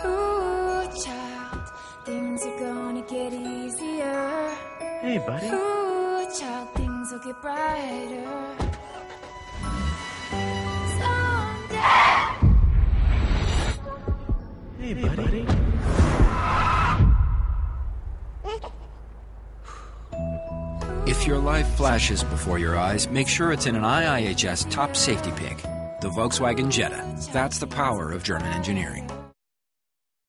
Ooh, child, things are gonna get easier. Hey, buddy. Ooh, child, things will get brighter. Someday. Hey, buddy. If your life flashes before your eyes, make sure it's in an IIHS top safety pick, the Volkswagen Jetta. That's the power of German engineering.